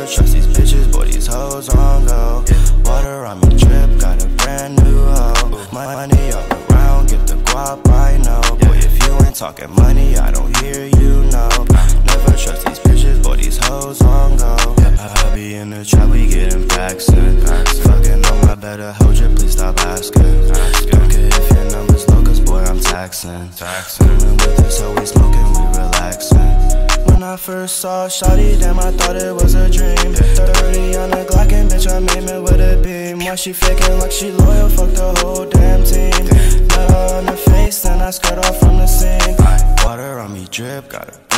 Never trust these bitches, boy, these hoes on go. Water on me drip, got a brand new hoe. Money all around, get the guap, I know. Boy, if you ain't talking money, I don't hear you, no. Never trust these bitches, boy, these hoes on go. I be in the trap, we getting packs in. Fucking on my better hold you, please stop asking. Don't care if your number's low, cause boy, I'm taxing. Coolin' with this, so we smoking, we relaxing. When I first saw shawty, damn, I thought it was a dream. 30 on the Glock and bitch, I'm aiming with a beam. Why she faking like she loyal, fuck the whole damn team. Met her on the face, then I skirt off from the scene. Water on me drip, got a